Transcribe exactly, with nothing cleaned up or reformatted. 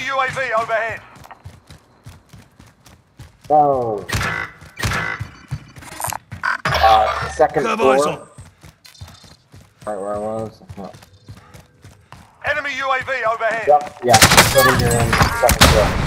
Enemy U A V overhead. Oh. Uh, second floor. Right where I was. Oh. Enemy U A V overhead. Yep, yeah. Building you're in, second floor.